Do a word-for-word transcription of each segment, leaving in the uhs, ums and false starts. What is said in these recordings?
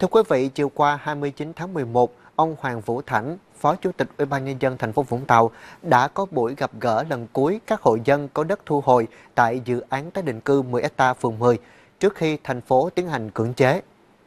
Thưa quý vị, chiều qua hai mươi chín tháng mười một, ông Hoàng Vũ Thảnh, Phó Chủ tịch Ủy ban Nhân dân thành phố Vũng Tàu đã có buổi gặp gỡ lần cuối các hộ dân có đất thu hồi tại dự án tái định cư mười héc ta phường mười trước khi thành phố tiến hành cưỡng chế.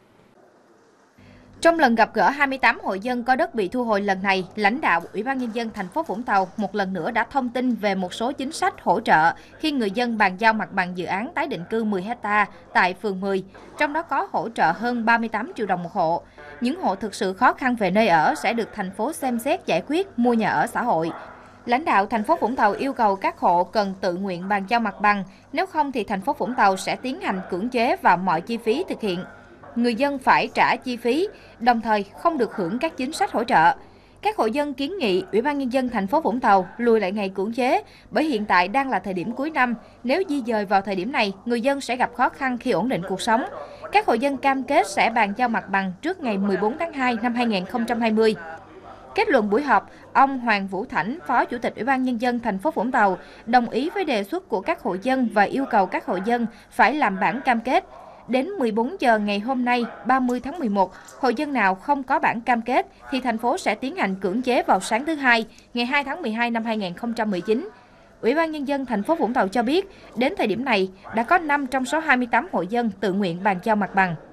Trong lần gặp gỡ hai mươi tám hộ dân có đất bị thu hồi lần này, lãnh đạo Ủy ban Nhân dân thành phố Vũng Tàu một lần nữa đã thông tin về một số chính sách hỗ trợ khi người dân bàn giao mặt bằng dự án tái định cư mười héc ta tại phường mười, trong đó có hỗ trợ hơn ba mươi tám triệu đồng một hộ. Những hộ thực sự khó khăn về nơi ở sẽ được thành phố xem xét giải quyết mua nhà ở xã hội. Lãnh đạo thành phố Vũng Tàu yêu cầu các hộ cần tự nguyện bàn giao mặt bằng, nếu không thì thành phố Vũng Tàu sẽ tiến hành cưỡng chế vào mọi chi phí thực hiện. Người dân phải trả chi phí, đồng thời không được hưởng các chính sách hỗ trợ. Các hộ dân kiến nghị Ủy ban Nhân dân thành phố Vũng Tàu lùi lại ngày cưỡng chế, bởi hiện tại đang là thời điểm cuối năm. Nếu di dời vào thời điểm này, người dân sẽ gặp khó khăn khi ổn định cuộc sống. Các hộ dân cam kết sẽ bàn giao mặt bằng trước ngày mười bốn tháng hai năm hai nghìn không trăm hai mươi. Kết luận buổi họp, ông Hoàng Vũ Thảnh, Phó Chủ tịch Ủy ban Nhân dân thành phố Vũng Tàu, đồng ý với đề xuất của các hộ dân và yêu cầu các hộ dân phải làm bản cam kết. Đến mười bốn giờ ngày hôm nay, ba mươi tháng mười một, hộ dân nào không có bản cam kết thì thành phố sẽ tiến hành cưỡng chế vào sáng thứ Hai, ngày hai tháng mười hai năm hai nghìn không trăm mười chín. Ủy ban Nhân dân thành phố Vũng Tàu cho biết, đến thời điểm này đã có năm trong số hai mươi tám hộ dân tự nguyện bàn giao mặt bằng.